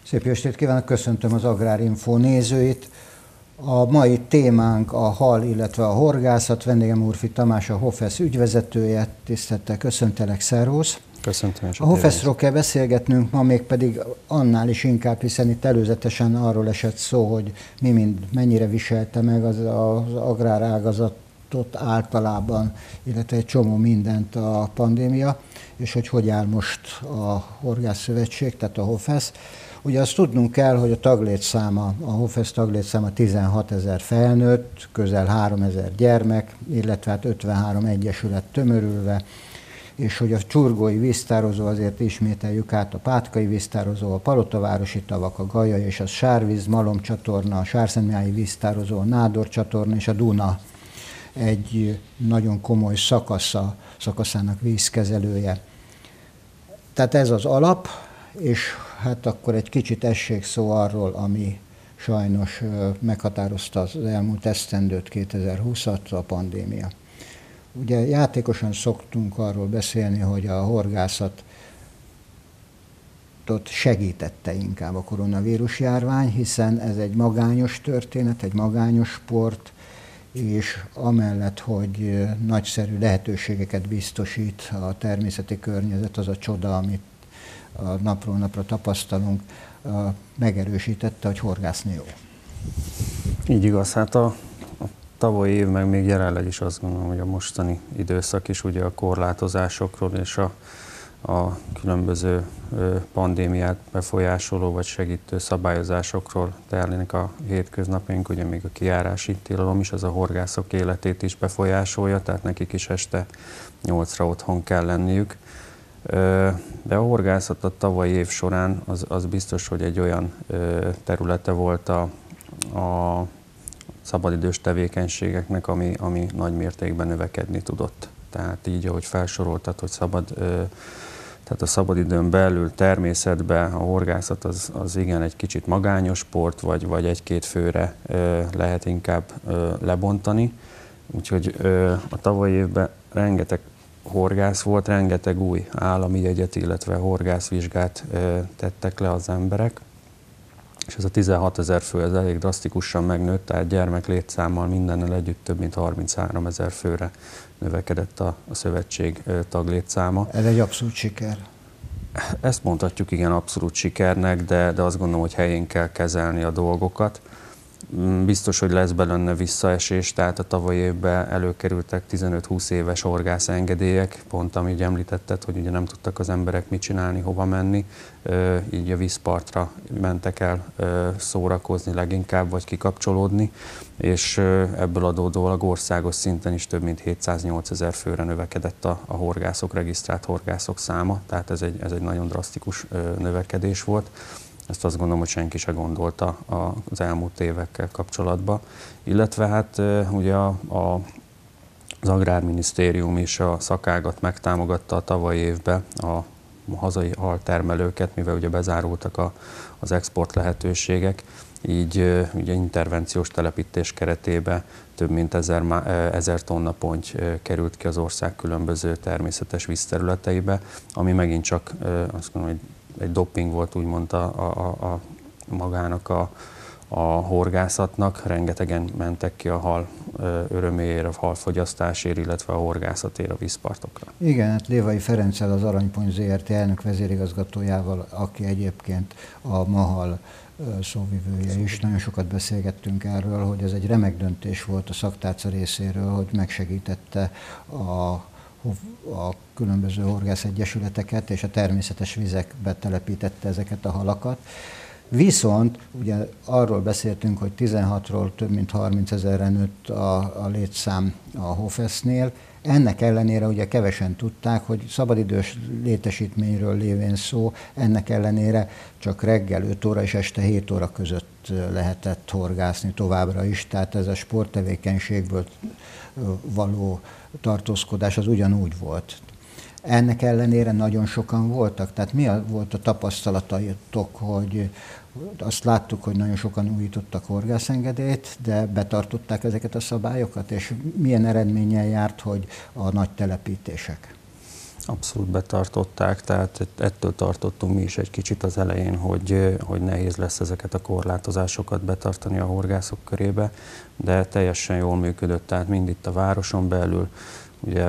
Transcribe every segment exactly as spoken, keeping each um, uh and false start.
Szép jó estét kívánok, köszöntöm az Agrárinfo nézőit. A mai témánk a hal, illetve a horgászat. Vendégem Úrfi Tamás, a Hofesz ügyvezetője. Tisztelettel köszöntelek, szervusz. Köszöntöm. A Hofeszról kell beszélgetnünk ma, még pedig annál is inkább, hiszen itt előzetesen arról esett szó, hogy mi mind mennyire viselte meg az, az agrárágazatot általában, illetve egy csomó mindent a pandémia, és hogy hogy áll most a Horgászszövetség, tehát a Hofesz. Ugye azt tudnunk kell, hogy a taglétszáma, a Hofesz taglétszáma tizenhatezer felnőtt, közel háromezer gyermek, illetve hát ötvenhárom egyesület tömörülve, és hogy a csurgói víztározó, azért ismételjük át, a Pátkai víztározó, a Palotavárosi tavak, a Gaja és a Sárvíz, Malomcsatorna, a Sárszentmihályi víztározó, a Nádor csatorna és a Duna egy nagyon komoly szakasza, szakaszának vízkezelője. Tehát ez az alap, és hát akkor egy kicsit essék szó arról, ami sajnos meghatározta az elmúlt esztendőt, kétezer-húszat, a pandémia. Ugye játékosan szoktunk arról beszélni, hogy a horgászatot segítette inkább a koronavírus járvány, hiszen ez egy magányos történet, egy magányos sport, és amellett, hogy nagyszerű lehetőségeket biztosít a természeti környezet, az a csoda, amit a napról napra tapasztalunk, megerősítette, hogy horgászni jó. Így igaz, hát a, a tavalyi év, meg még jelenleg is azt gondolom, hogy a mostani időszak is ugye a korlátozásokról és a, a különböző pandémiát befolyásoló vagy segítő szabályozásokról terlének a hétköznapjaink, ugye még a kijárási tilalom is, az a horgászok életét is befolyásolja, tehát nekik is este nyolcra otthon kell lenniük. De a horgászat a tavalyi év során az, az biztos, hogy egy olyan területe volt a, a szabadidős tevékenységeknek, ami, ami nagy mértékben növekedni tudott. Tehát így, ahogy felsoroltad, hogy szabad, tehát a szabadidőn belül, természetben a horgászat az, az igen egy kicsit magányos sport, vagy, vagy egy-két főre lehet inkább lebontani. Úgyhogy a tavalyi évben rengeteg horgász volt, rengeteg új állami jegyet, illetve horgászvizsgát tettek le az emberek, és ez a tizenhatezer fő, ez elég drasztikusan megnőtt, tehát gyermek létszámmal mindennel együtt több mint harmincháromezer főre növekedett a, a szövetség taglétszáma. Ez egy abszolút siker. Ezt mondhatjuk, igen, abszolút sikernek, de, de azt gondolom, hogy helyén kell kezelni a dolgokat. Biztos, hogy lesz belőle visszaesés, tehát a tavalyi évben előkerültek tizenöt-húsz éves horgászengedélyek, pont amit említetted, hogy ugye nem tudtak az emberek mit csinálni, hova menni, így a vízpartra mentek el szórakozni leginkább, vagy kikapcsolódni, és ebből adódólag országos szinten is több mint hétszáznyolcezer főre növekedett a, a horgászok, regisztrált horgászok száma, tehát ez egy, ez egy nagyon drasztikus növekedés volt. Ezt azt gondolom, hogy senki se gondolta az elmúlt évekkel kapcsolatban. Illetve hát ugye a, a, az Agrárminisztérium is a szakágat megtámogatta a tavalyi évben a hazai haltermelőket, mivel ugye bezárultak a, az export lehetőségek, így ugye intervenciós telepítés keretében több mint ezer, ezer tonna ponty került ki az ország különböző természetes vízterületeibe, ami megint csak azt gondolom, hogy egy doping volt úgymond a, a, a magának a, a horgászatnak. Rengetegen mentek ki a hal öröméért, a halfogyasztásért, illetve a horgászatért a vízpartokra. Igen, hát Lévai Ferenccel, az Aranypont zé er té elnök vezérigazgatójával, aki egyébként a Mahal szóvivője is. Nagyon sokat beszélgettünk erről, hogy ez egy remek döntés volt a szaktárca részéről, hogy megsegítette a a különböző horgászegyesületeket, és a természetes vizekbe telepítette ezeket a halakat. Viszont ugye arról beszéltünk, hogy tizenhatról több mint harmincezerre nőtt a, a létszám a Hofesznél. Ennek ellenére ugye kevesen tudták, hogy szabadidős létesítményről lévén szó, ennek ellenére csak reggel öt óra és este hét óra között lehetett horgászni továbbra is, tehát ez a sporttevékenységből való tartózkodás az ugyanúgy volt. Ennek ellenére nagyon sokan voltak, tehát mi volt a tapasztalataitok, hogy azt láttuk, hogy nagyon sokan újítottak horgászengedélyt, de betartották ezeket a szabályokat, és milyen eredménnyel járt, hogy a nagy telepítések? Abszolút betartották, tehát ettől tartottunk mi is egy kicsit az elején, hogy, hogy nehéz lesz ezeket a korlátozásokat betartani a horgászok körébe, de teljesen jól működött, tehát mind itt a városon belül, ugye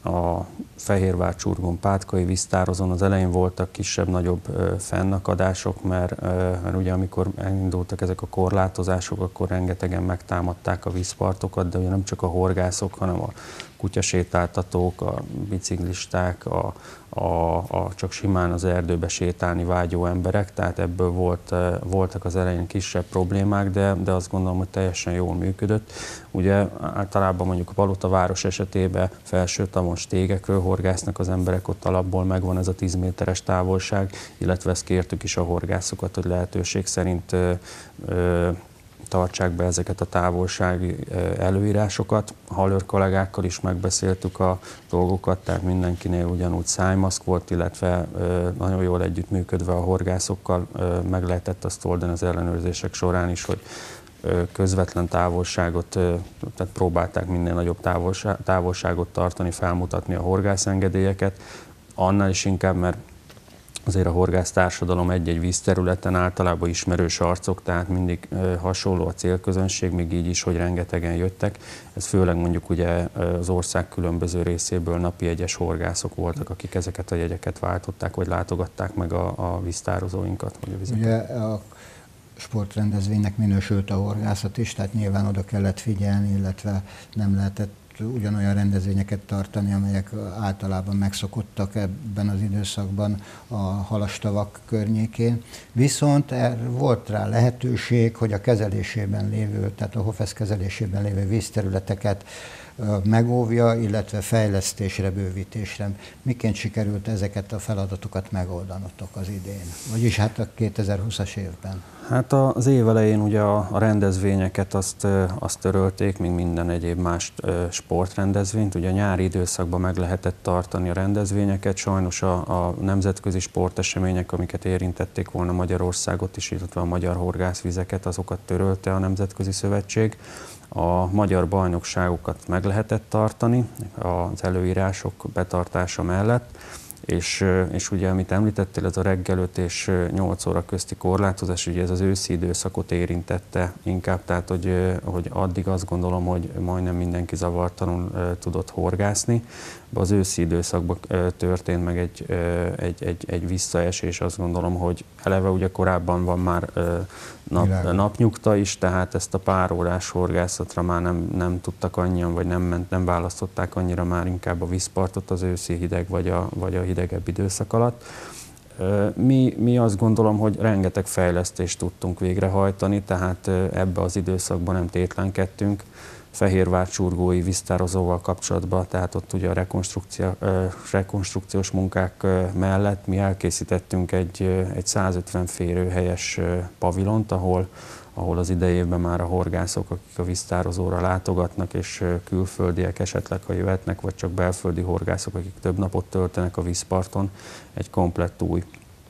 a Fehérvár-Csurgón, Pátkai víztározón az elején voltak kisebb-nagyobb fennakadások, mert, mert ugye amikor elindultak ezek a korlátozások, akkor rengetegen megtámadták a vízpartokat, de ugye nem csak a horgászok, hanem a kutyasétáltatók, a biciklisták, a, a, a csak simán az erdőbe sétálni vágyó emberek, tehát ebből volt, voltak az elején kisebb problémák, de, de azt gondolom, hogy teljesen jól működött. Ugye általában mondjuk a Palotaváros esetében felső tavon stégekről horgásznak az emberek, ott alapból megvan ez a tíz méteres távolság, illetve ezt kértük is a horgászokat, hogy lehetőség szerint ö, ö, tartsák be ezeket a távolsági előírásokat. A halőr kollégákkal is megbeszéltük a dolgokat, tehát mindenkinél ugyanúgy szájmaszk volt, illetve nagyon jól együttműködve a horgászokkal meg lehetett azt oldani az ellenőrzések során is, hogy közvetlen távolságot, tehát próbálták minél nagyobb távolságot tartani, felmutatni a horgászengedélyeket. Annál is inkább, mert azért a horgásztársadalom egy-egy vízterületen általában ismerős arcok, tehát mindig hasonló a célközönség, még így is, hogy rengetegen jöttek. Ez főleg mondjuk ugye az ország különböző részéből napi jegyes horgászok voltak, akik ezeket a jegyeket váltották, vagy látogatták meg a, a víztározóinkat. Vagy a vizeket. Ugye a sportrendezvénynek minősült a horgászat is, tehát nyilván oda kellett figyelni, illetve nem lehetett ugyanolyan rendezvényeket tartani, amelyek általában megszokottak ebben az időszakban a halastavak környékén. Viszont volt rá lehetőség, hogy a kezelésében lévő, tehát a HOFESZ kezelésében lévő vízterületeket megóvja, illetve fejlesztésre, bővítésre. Miként sikerült ezeket a feladatokat megoldanotok az idén? Vagyis hát a kétezer-húszas évben? Hát az év elején ugye a, a rendezvényeket azt, azt törölték, még minden egyéb más sportrendezvényt. Ugye a nyári időszakban meg lehetett tartani a rendezvényeket, sajnos a, a nemzetközi sportesemények, amiket érintették volna Magyarországot is, illetve a magyar horgászvizeket, azokat törölte a Nemzetközi Szövetség. A magyar bajnokságokat meg lehetett tartani az előírások betartása mellett, és, és ugye, amit említettél, ez a reggel öt és nyolc óra közti korlátozás, ugye ez az őszi időszakot érintette inkább, tehát hogy, hogy addig azt gondolom, hogy majdnem mindenki zavartalanul tudott horgászni. Az őszi időszakban történt meg egy, egy, egy, egy visszaesés, azt gondolom, hogy eleve ugye korábban van már nap, napnyugta is, tehát ezt a pár órás horgászatra már nem, nem tudtak annyian, vagy nem, ment, nem választották annyira már inkább a vízpartot az őszi hideg, vagy a, vagy a hidegebb időszak alatt. Mi, mi azt gondolom, hogy rengeteg fejlesztést tudtunk végrehajtani, tehát ebbe az időszakban nem tétlenkedtünk. Fehérvár-Csurgói víztározóval kapcsolatban, tehát ott ugye a rekonstrukció, rekonstrukciós munkák mellett mi elkészítettünk egy, egy százötven férőhelyes pavilont, ahol, ahol az idejében már a horgászok, akik a víztározóra látogatnak, és külföldiek esetleg, ha jöhetnek, vagy csak belföldi horgászok, akik több napot töltenek a vízparton, egy komplett új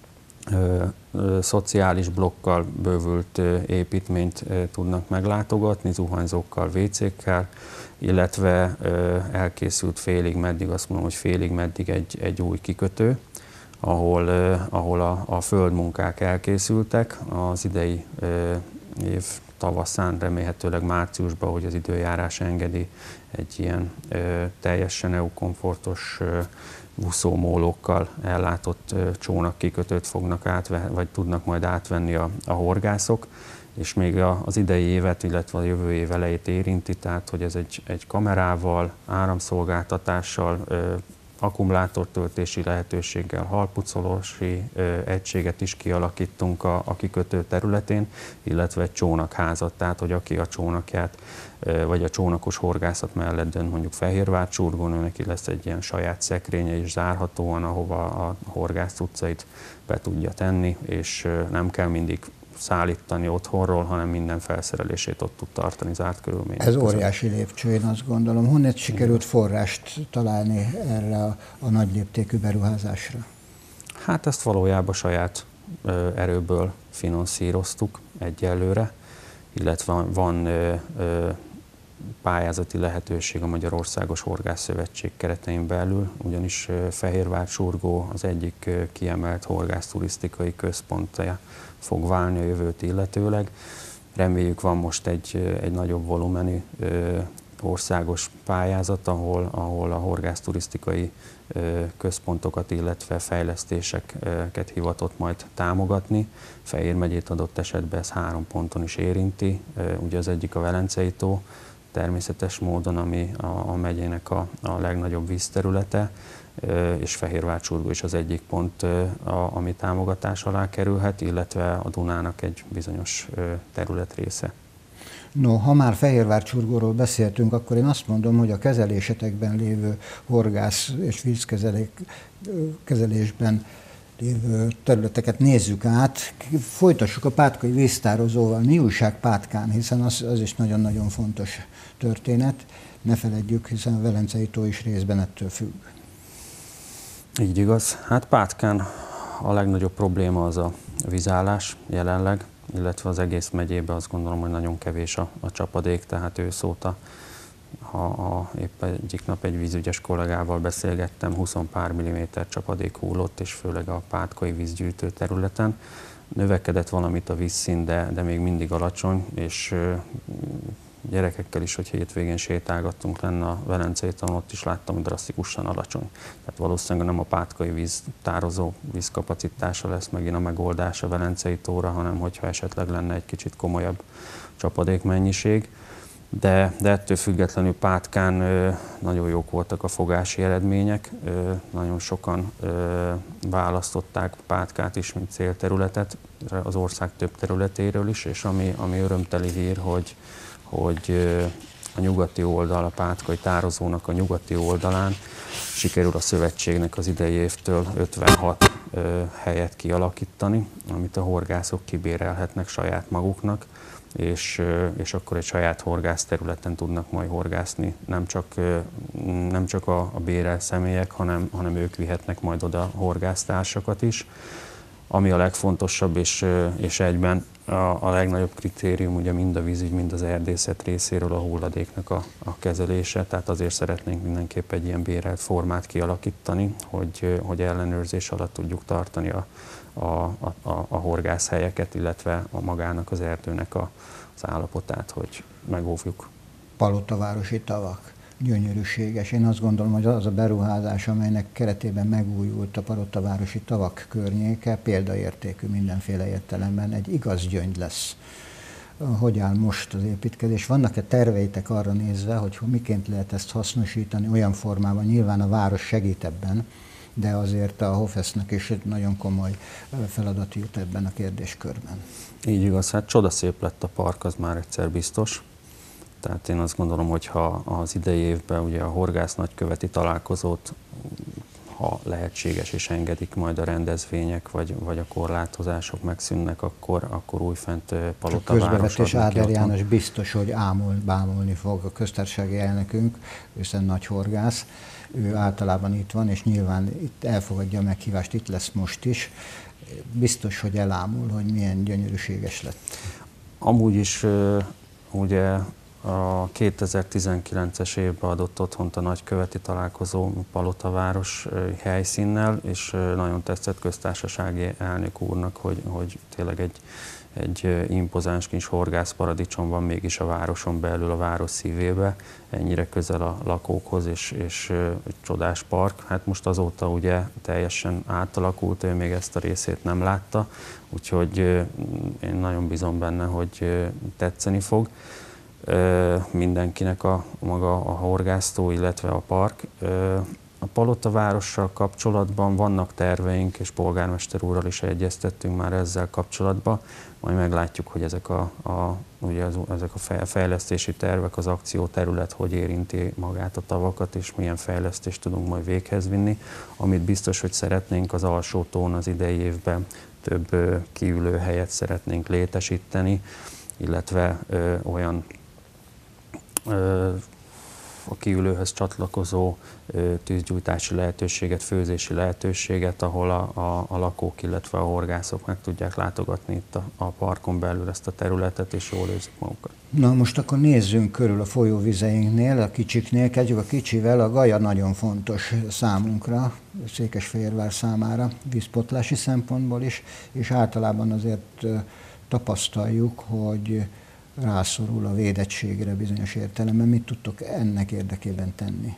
Ö, ö, szociális blokkal bővült ö, építményt ö, tudnak meglátogatni, zuhanyzókkal, vécékkel, illetve ö, elkészült félig meddig, azt mondom, hogy félig meddig egy, egy új kikötő, ahol, ö, ahol a, a földmunkák elkészültek az idei ö, év tavaszán, remélhetőleg márciusban, hogy az időjárás engedi, egy ilyen ö, teljesen é u-komfortos ö, buszómólókkal ellátott csónakkikötőt fognak átvenni, vagy tudnak majd átvenni a, a horgászok, és még a, az idei évet, illetve a jövő év elejét érinti, tehát hogy ez egy, egy kamerával, áramszolgáltatással, ö, akkumulátortöltési lehetőséggel, halpucolási ö, egységet is kialakítunk a, a kikötő területén, illetve egy csónakházat, tehát hogy aki a csónakját vagy a csónakos horgászat mellett dönt mondjuk Fehérvár-Csurgón, neki lesz egy ilyen saját szekrénye is zárhatóan, ahova a horgász cuccait be tudja tenni, és nem kell mindig szállítani otthonról, hanem minden felszerelését ott tud tartani zárt körülmények Ez között. Óriási lépcső, én azt gondolom. Honnan sikerült forrást találni erre a, a nagy léptékű beruházásra? Hát ezt valójában saját ö, erőből finanszíroztuk egyelőre, illetve van ö, ö, pályázati lehetőség a Magyarországos Horgászszövetség keretein belül, ugyanis Fehérvár-Csurgó az egyik kiemelt horgászturisztikai központja fog válni a jövőt illetőleg. Reméljük, van most egy, egy nagyobb volumenű országos pályázat, ahol, ahol a horgászturisztikai központokat, illetve fejlesztéseket hivatott majd támogatni. Fehér megyét adott esetben ez három ponton is érinti. Ugye az egyik a Velencei tó, természetes módon, ami a, a megyének a, a legnagyobb vízterülete, és Fehérvár-Csurgó is az egyik pont, a, ami támogatás alá kerülhet, illetve a Dunának egy bizonyos területrésze. No, ha már Fehérvár-Csurgóról beszéltünk, akkor én azt mondom, hogy a kezelésetekben lévő horgász és vízkezelésben lévő területeket nézzük át. Folytassuk a pátkai víztározóval. Mi újság Pátkán, hiszen az, az is nagyon-nagyon fontos történet. Ne feledjük, hiszen a Velencei tó is részben ettől függ. Így igaz. Hát Pátkán a legnagyobb probléma az a vízállás jelenleg, illetve az egész megyében azt gondolom, hogy nagyon kevés a, a csapadék, tehát ősz óta, ha a, épp egyik nap egy vízügyes kollégával beszélgettem, húsz pár milliméter csapadék hullott, és főleg a pátkai vízgyűjtő területen. Növekedett valamit a vízszín, de, de még mindig alacsony, és gyerekekkel is, hogy hétvégén sétálgattunk lenne a Velencei tóon, ott is láttam, hogy drasztikusan alacsony. Tehát valószínűleg nem a pátkai víztározó vízkapacitása lesz megint a megoldás a Velencei tóra, hanem hogyha esetleg lenne egy kicsit komolyabb csapadékmennyiség. De, de ettől függetlenül Pátkán ö, nagyon jók voltak a fogási eredmények, ö, nagyon sokan ö, választották Pátkát is, mint célterületet az ország több területéről is, és ami, ami örömteli hír, hogy hogy a nyugati oldal, a pátkai tározónak a nyugati oldalán sikerül a szövetségnek az idei évtől ötvenhat helyet kialakítani, amit a horgászok kibérelhetnek saját maguknak, és, és akkor egy saját horgászterületen tudnak majd horgászni. Nem csak, nem csak a, a bérelt személyek, hanem, hanem ők vihetnek majd oda horgásztársakat is. Ami a legfontosabb, és, és egyben a, a legnagyobb kritérium, ugye mind a vízügy, mind az erdészet részéről a hulladéknak a, a kezelése, tehát azért szeretnénk mindenképp egy ilyen bérelt formát kialakítani, hogy, hogy ellenőrzés alatt tudjuk tartani a, a, a, a horgászhelyeket, illetve a magának az erdőnek a, az állapotát, hogy megóvjuk. Palotavárosi tavak. Gyönyörűséges. Én azt gondolom, hogy az a beruházás, amelynek keretében megújult a palotavárosi tavak környéke, példaértékű mindenféle értelemben, egy igaz gyöngy lesz. Hogy áll most az építkezés? Vannak-e terveitek arra nézve, hogy miként lehet ezt hasznosítani olyan formában? Nyilván a város segít ebben, de azért a Hofesznek is egy nagyon komoly feladat jut ebben a kérdéskörben. Így igaz, hát csodaszép lett a park, az már egyszer biztos. Tehát én azt gondolom, hogy ha az idei évben ugye a horgász nagyköveti találkozót, ha lehetséges és engedik majd a rendezvények, vagy, vagy a korlátozások megszűnnek, akkor, akkor újfent Palotavárosra. Közbevetés Áder János biztos, hogy ámul, bámulni fog a köztársasági elnökünk, hiszen nagy horgász. Ő általában itt van, és nyilván itt elfogadja a meghívást, itt lesz most is. Biztos, hogy elámul, hogy milyen gyönyörűséges lett. Amúgy is ugye a kétezer-tizenkilences évben adott otthont a nagyköveti találkozó Palotaváros helyszínnel, és nagyon tetszett köztársasági elnök úrnak, hogy, hogy tényleg egy, egy impozáns kis horgászparadicsom van mégis a városon belül, a város szívébe, ennyire közel a lakókhoz, és, és egy csodás park. Hát most azóta ugye teljesen átalakult, ő még ezt a részét nem látta, úgyhogy én nagyon bízom benne, hogy tetszeni fog mindenkinek a maga a horgásztó, illetve a park. A Palotavárossal kapcsolatban vannak terveink, és polgármester úrral is egyeztettünk már ezzel kapcsolatban. Majd meglátjuk, hogy ezek a, a, ugye az, ezek a fejlesztési tervek, az akcióterület hogy érinti magát a tavakat, és milyen fejlesztést tudunk majd véghez vinni. Amit biztos, hogy szeretnénk az alsó tón az idei évben több kiülőhelyet szeretnénk létesíteni, illetve ö, olyan Ö, a kiülőhöz csatlakozó tűzgyújtási lehetőséget, főzési lehetőséget, ahol a, a, a lakók, illetve a horgászok meg tudják látogatni itt a, a parkon belül ezt a területet, és jól érzik magukat. Na most akkor nézzünk körül a folyóvizeinknél, a kicsiknél, kezdjük a kicsivel, a Gaja nagyon fontos számunkra, Székesfehérvár számára, vízpotlási szempontból is, és általában azért tapasztaljuk, hogy rászorul a védettségre bizonyos értelemben. Mit tudtok ennek érdekében tenni?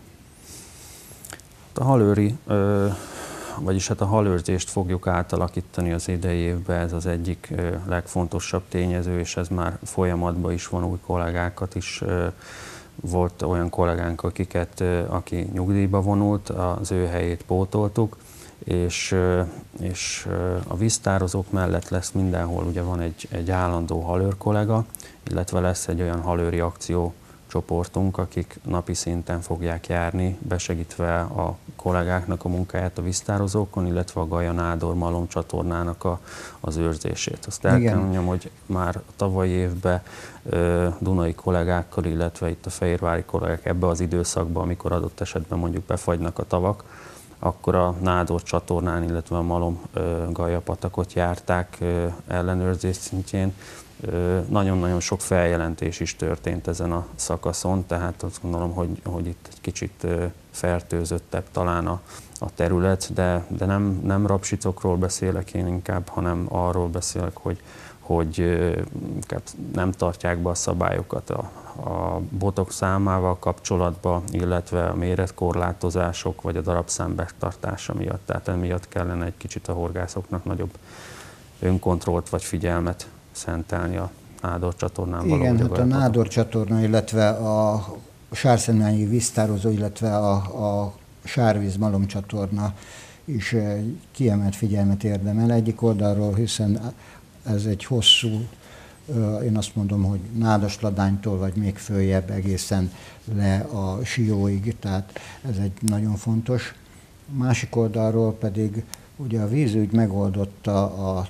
A halőri, vagyis hát a halőrzést fogjuk átalakítani az idei évben, ez az egyik legfontosabb tényező, és ez már folyamatban is van, új kollégákat is. Volt olyan kollégánk, akiket, aki nyugdíjba vonult, az ő helyét pótoltuk, és, és a víztározók mellett lesz mindenhol, ugye van egy, egy állandó halőr kollega, illetve lesz egy olyan halőri akciócsoportunk, akik napi szinten fogják járni, besegítve a kollégáknak a munkáját a víztározókon, illetve a Gaja-Nádor malomcsatornának a, az őrzését. Azt el kell mondjam, hogy már tavalyi évben ö, dunai kollégákkal, illetve itt a fehérvári kollégák ebbe az időszakban, amikor adott esetben mondjuk befagynak a tavak, akkor a Nádor csatornán, illetve a Malom-Gaja patakot járták ö, ellenőrzés szintjén. Nagyon-nagyon sok feljelentés is történt ezen a szakaszon, tehát azt gondolom, hogy, hogy itt egy kicsit fertőzöttebb talán a, a terület, de, de nem, nem rapsicokról beszélek én inkább, hanem arról beszélek, hogy, hogy nem tartják be a szabályokat a, a botok számával kapcsolatban, illetve a méretkorlátozások vagy a darabszám betartása miatt. Tehát emiatt kellene egy kicsit a horgászoknak nagyobb önkontrollt vagy figyelmet szentelni a Nádor csatornán való. Igen, hát a Nádor csatorna, illetve a Sárszentmányi víztározó, illetve a, a Sárvíz malomcsatorna is kiemelt figyelmet érdemel egyik oldalról, hiszen ez egy hosszú, én azt mondom, hogy Nádasladánytól vagy még följebb egészen le a Sióig, tehát ez egy nagyon fontos. Másik oldalról pedig ugye a vízügy megoldotta a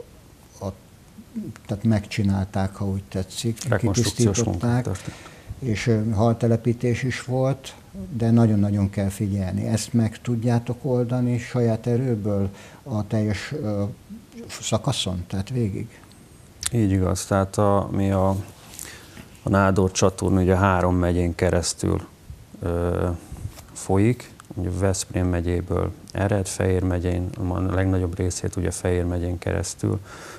tehát megcsinálták, ha úgy tetszik, kitisztították, és haltelepítés is volt, de nagyon-nagyon kell figyelni. Ezt meg tudjátok oldani saját erőből a teljes ö, szakaszon, tehát végig? Így igaz, tehát a, mi a, a Nádor csatorna ugye három megyén keresztül ö, folyik, ugye Veszprém megyéből ered, Fejér megyén, a legnagyobb részét ugye Fejér megyén keresztül,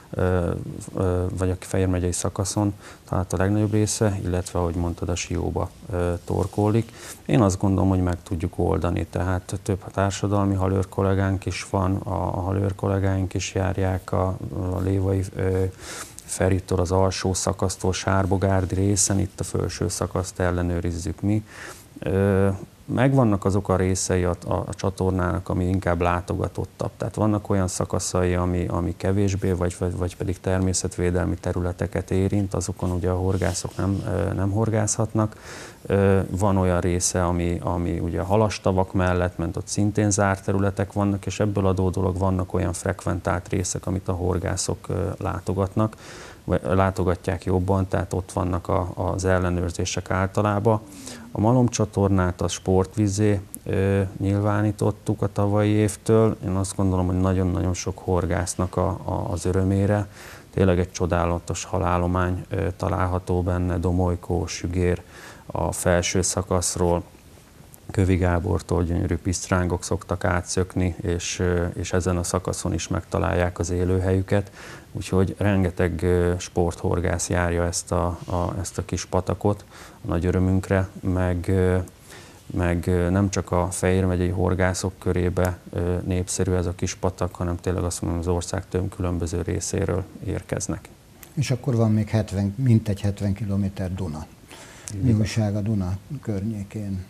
vagy a Fejér megyei szakaszon, tehát a legnagyobb része, illetve, ahogy mondtad, a Sióba torkollik. Én azt gondolom, hogy meg tudjuk oldani, tehát több társadalmi halőr kollégánk is van, a halőr kollégáink is járják a, a Lévai Feritől az alsó szakasztól Sárbogárdi részen, itt a felső szakaszt ellenőrizzük mi. Megvannak azok a részei a, a, a csatornának, ami inkább látogatottabb. Tehát vannak olyan szakaszai, ami, ami kevésbé, vagy, vagy, vagy pedig természetvédelmi területeket érint, azokon ugye a horgászok nem, nem horgászhatnak. Van olyan része, ami, ami ugye a halastavak mellett, mert ott szintén zárt területek vannak, és ebből adódólag vannak olyan frekventált részek, amit a horgászok látogatnak, vagy látogatják jobban, tehát ott vannak a, az ellenőrzések általában. A malomcsatornát a sportvízzé ö, nyilvánítottuk a tavalyi évtől. Én azt gondolom, hogy nagyon-nagyon sok horgásznak a, a, az örömére. Tényleg egy csodálatos halállomány ö, található benne, Domolykó, Sügér a felső szakaszról, Kövi Gábortól gyönyörű pisztrángok szoktak átszökni, és, és ezen a szakaszon is megtalálják az élőhelyüket. Úgyhogy rengeteg sporthorgász járja ezt a, a, ezt a kis patakot a nagy örömünkre, meg, meg nem csak a Fejér megyei horgászok körébe népszerű ez a kis patak, hanem tényleg azt mondom, az ország több különböző részéről érkeznek. És akkor van még hetven, mintegy hetven kilométer Duna. Mi újság a Duna környékén?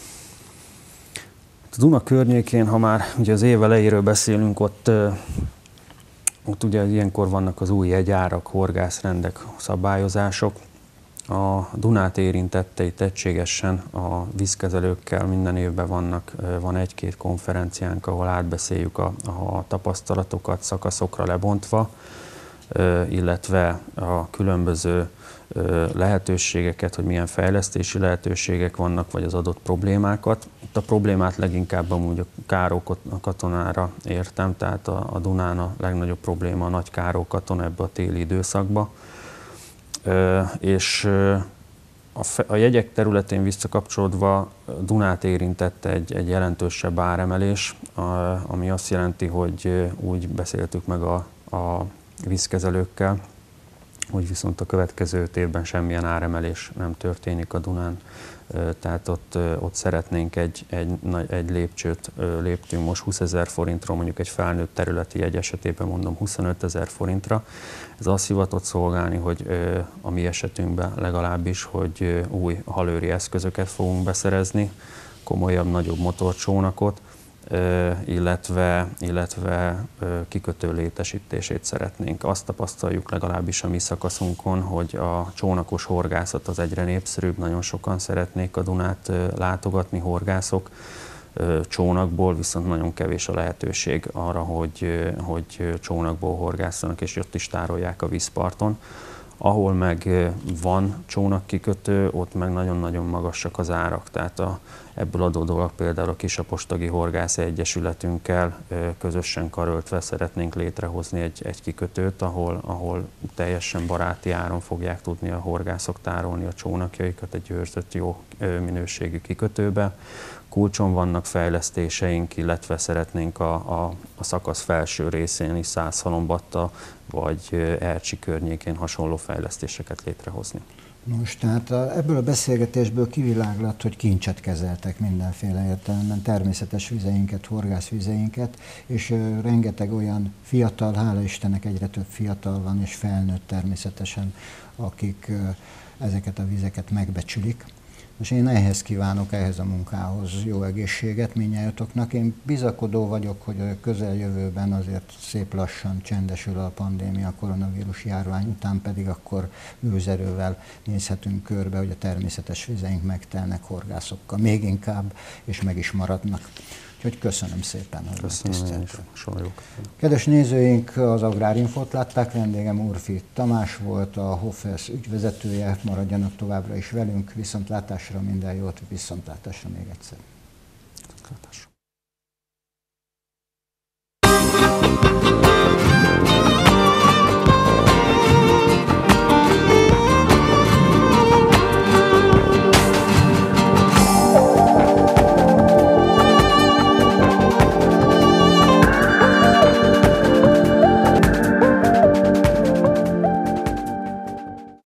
A Duna környékén, ha már ugye az év elejéről beszélünk, ott, ott ugye ilyenkor vannak az új jegyárak, horgászrendek, szabályozások. A Dunát érintette itt egységesen a vízkezelőkkel minden évben vannak, van egy-két konferenciánk, ahol átbeszéljük a, a tapasztalatokat szakaszokra lebontva. illetve a különböző lehetőségeket, hogy milyen fejlesztési lehetőségek vannak, vagy az adott problémákat. Itt a problémát leginkább amúgy a Káró-katonára értem, tehát a, a Dunán a legnagyobb probléma a nagy Káró-katona ebbe a téli időszakba. És a, a jegyek területén visszakapcsolódva Dunát érintette egy, egy jelentősebb áremelés, ami azt jelenti, hogy úgy beszéltük meg a, a vízkezelőkkel, hogy viszont a következő öt évben semmilyen áremelés nem történik a Dunán, tehát ott, ott szeretnénk egy, egy, egy lépcsőt léptünk most húszezer forintról, mondjuk egy felnőtt területi jegy esetében mondom huszonötezer forintra. Ez azt hivatott szolgálni, hogy a mi esetünkben legalábbis, hogy új halőri eszközöket fogunk beszerezni, komolyabb, nagyobb motorcsónakot, illetve, illetve kikötő létesítését szeretnénk. Azt tapasztaljuk legalábbis a mi szakaszunkon, hogy a csónakos horgászat az egyre népszerűbb, nagyon sokan szeretnék a Dunát látogatni, horgászok. Csónakból viszont nagyon kevés a lehetőség arra, hogy, hogy csónakból horgászanak, és ott is tárolják a vízparton. Ahol meg van csónakkikötő, ott meg nagyon-nagyon magasak az árak. Tehát a, ebből adódólag például a Kisapostagi Horgászi Egyesületünkkel közösen karöltve szeretnénk létrehozni egy, egy kikötőt, ahol, ahol teljesen baráti áron fogják tudni a horgászok tárolni a csónakjaikat egy őrzött jó minőségű kikötőbe. Kulcson vannak fejlesztéseink, illetve szeretnénk a, a, a szakasz felső részén is Szászhalombatta vagy Ercsi környékén hasonló fejlesztéseket létrehozni. Nos, tehát a, ebből a beszélgetésből kiviláglott, hogy kincset kezeltek mindenféle értelemben, természetes vizeinket, horgászvizeinket, és ö, rengeteg olyan fiatal, hála Istennek egyre több fiatal van, és felnőtt természetesen, akik ö, ezeket a vizeket megbecsülik. És én ehhez kívánok, ehhez a munkához jó egészséget mindnyájatoknak. Én bizakodó vagyok, hogy a közeljövőben azért szép lassan csendesül a pandémia, a koronavírus járvány után pedig akkor gőzerővel nézhetünk körbe, hogy a természetes vizeink megtelnek horgászokkal, még inkább, és meg is maradnak. Úgyhogy köszönöm szépen, hogy megtiszteltek. Kedves nézőink, az Agrárinfót látták, vendégem Úrfi Tamás volt, a Hoffers ügyvezetője, maradjanak továbbra is velünk, viszontlátásra minden jót, viszontlátásra még egyszer. Viszontlátásra.